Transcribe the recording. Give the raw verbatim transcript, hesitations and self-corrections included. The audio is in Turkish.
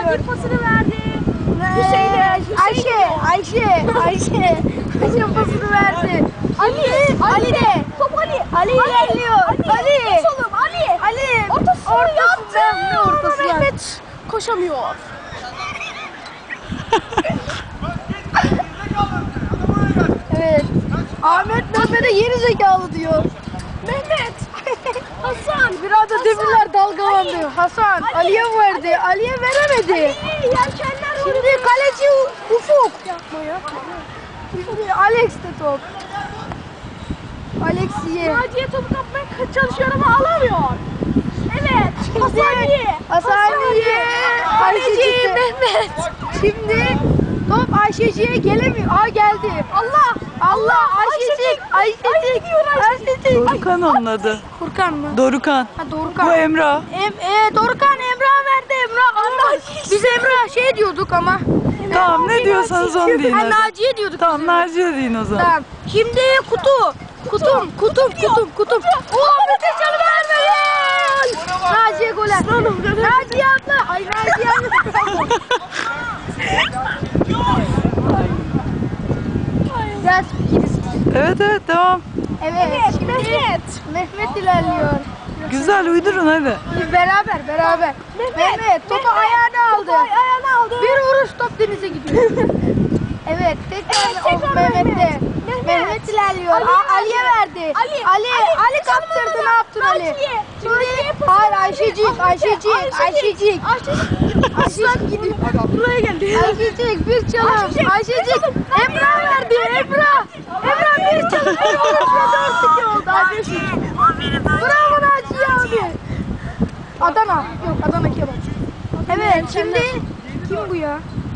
Bir pasını verdi. Hüseyin'e. Ayşe, Ayşe, Ayşe. Ayşe pasını verdi. Ali, Ali de. Top Ali. Ali ilerliyor. Ali. Ali. Solum Ali. Ali. Ortasını yaptı. Ne ortası? Mehmet koşamıyor. Evet. Ahmet Mehmet'e geri zekalı diyor. Mehmet. Hasan. Biraz da demirler dalgalandı. Hasan Ali. Ali'ye verdi. Ali'ye veremedi. Ali. Yelkenler Şimdi kaleci Ufuk. yapma yapma. Şimdi Alex de top. Alex'iye. Naciye topu kapmaya çalışıyor ama alamıyor. Evet. Hasaniye. Hasaniye. Kaleci Ayşe Mehmet. Şimdi top Ayşeci'ye gelemiyor. Aa geldi. Allah. Allah Ayşecik. Ayşecik. Ayşecik. Dorukan onun adı. Furkan mı? Dorukan. Ha Dorukan. Bu Emrah. Em, e, Dorukan Emrah verdi. Emrah Allah. Biz Emrah şey diyorduk ama. Tamam ne diyorsanız onu deyin. Ha hadi. Naciye diyorduk. Tamam Naciye deyin o zaman. Tamam. Şimdi kutu. Kutum, kutum, kutum, kutum. Oo, Mete Can'ı vermedi. Naciye gol attı. Naciye abla. Ay Naciye abla. Biraz fikiriz. Evet evet devam. Evet. Şimdi Mehmet. Mehmet ilerliyor. Güzel uydurun hadi. Biz beraber, beraber. Mehmet, topu ayağına aldı. Ayağını aldı. Bir vuruş top denize gidiyor. Evet, tekrar Evet, tekrar of Mehmet'te. Mehmet. Mehmet, Mehmet. ilerliyor. Ali Aa, Ali'ye verdi. verdi. Ali. Ali, Ali, Ali kaptırdı. çalmadı. Ne yaptın Ali? Naciye. Şimdi Naciye pası hayır verdi. Ayşecik, Ahmet'e. Ayşecik, Ayşecik. Ayşecik. Ayşecik gidiyor. Buraya geldi. Ayşecik bir çalım. Ayşecik, Ayşecik. bir çalım. Emrah verdi. Emrah. Emrah bir çalım. Emrah dört iki oldu. Bravo Naciye abi. Adana. Yok Adana kebap. Evet şimdi kim bu ya?